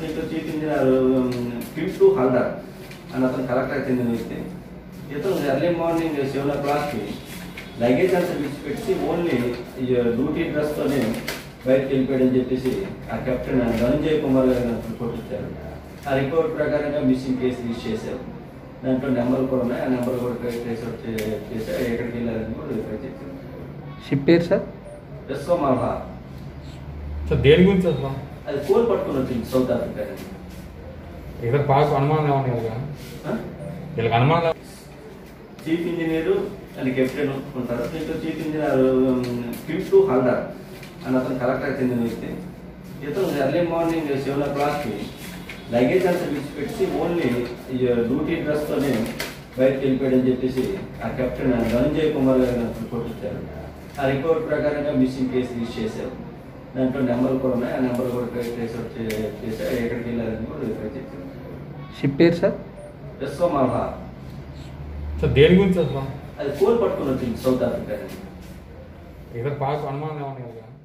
దీంట్లో chief engineer kit Haldar అని అతను కలెక్టర్ చెందిన వ్యక్తి. ఇతను ఎర్లీ మార్నింగ్ 7 o'clockకి లగేజ్ అంతా విడిచిపెట్టి ఓన్లీ డ్యూటీ డ్రెస్తోనే బయటకు వెళ్ళిపోయాడని చెప్పేసి ఆ కెప్టెన్ ధనంజయ్ కుమార్ గారు రిపోర్ట్ ఇచ్చారు. ఆ రిపోర్ట్ ప్రకారంగా మిస్సింగ్ కేసు రిజిస్టర్ చేశారు. దాంట్లో నెంబర్లు కూడా ఉన్నాయి. ఆ నెంబర్ కూడా ట్రేస్ అవుట్ చేశారు. ఎక్కడికి వెళ్ళారని కూడా వెరిఫై చేశారు. షిప్ పేరు సార్ విశ్వమాల్హా. సార్ దేని గురించి అసలు అది కోల్ పట్టుకుని వచ్చింది సౌత్ ఆఫ్రికా నుంచి. ఇక్కడ పాకు అనుమానం ఏమన్నా వీళ్ళకి అనుమానం చీఫ్ ఇంజనీరు అండ్ కెప్టెన్ ఉంటారు. దీంట్లో చీఫ్ ఇంజనీర్ కిట్టు హల్దార్ అని అతను కలెక్టర్ చెందిన వ్యక్తి. ఇతను ఎర్లీ మార్నింగ్ 7 o'clockకి లగేజ్ అంతా విడిచిపెట్టి ఓన్లీ డ్యూటీ డ్రెస్తోనే బయటకు వెళ్ళిపోయాడని చెప్పేసి ఆ కెప్టెన్ ధనంజయ్ కుమార్ గారు రిపోర్ట్ ఇచ్చారు. ఆ రిపోర్ట్ ప్రకారంగా మిస్సింగ్ కేసు రిజిస్టర్ చేశారు. దాంట్లో నెంబర్లు కూడా ఉన్నాయి. ఆ నెంబర్ కూడా ట్రేస్ అవుట్ చేశారు. ఎక్కడికి వెళ్ళారని కూడా వెరిఫై చేశారు. షిప్ పేరు సార్ విశ్వమాల్హా. సార్ దేని గురించి అసలు అది కోల్ పట్టుకుని వచ్చింది సౌత్ ఆఫ్రికా నుంచి. ఇక్కడ పాకు అనుమానం ఏమన్నా